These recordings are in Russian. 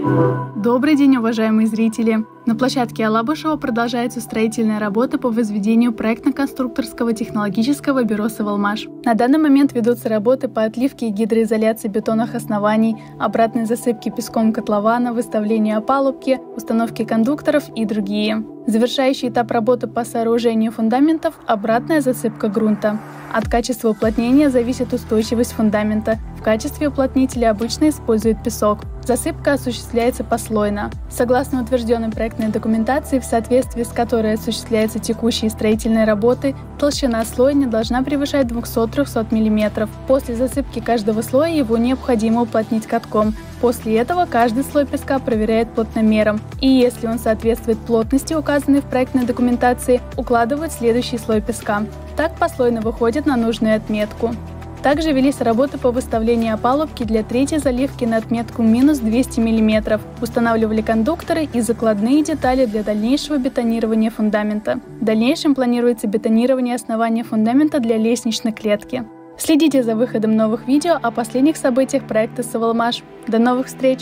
Добрый день, уважаемые зрители! На площадке Алабышева продолжаются строительные работы по возведению проектно-конструкторского технологического бюро «Савалмаш». На данный момент ведутся работы по отливке и гидроизоляции бетонных оснований, обратной засыпке песком котлована, выставлению опалубки, установке кондукторов и другие. Завершающий этап работы по сооружению фундаментов – обратная засыпка грунта. От качества уплотнения зависит устойчивость фундамента. В качестве уплотнителя обычно используют песок. Засыпка осуществляется послойно. Согласно утвержденной проектной документации, в соответствии с которой осуществляются текущие строительные работы, толщина слоя не должна превышать 200-300 мм. После засыпки каждого слоя его необходимо уплотнить катком. После этого каждый слой песка проверяет плотномером, и если он соответствует плотности, указанной в проектной документации, укладывают следующий слой песка. Так послойно выходит на нужную отметку. Также велись работы по выставлению опалубки для третьей заливки на отметку минус 200 мм. Устанавливали кондукторы и закладные детали для дальнейшего бетонирования фундамента. В дальнейшем планируется бетонирование основания фундамента для лестничной клетки. Следите за выходом новых видео о последних событиях проекта «Савалмаш». До новых встреч!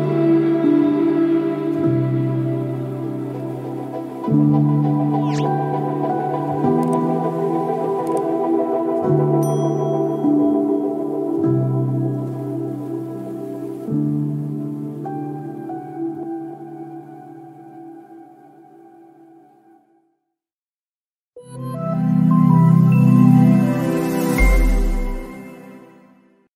Thank you.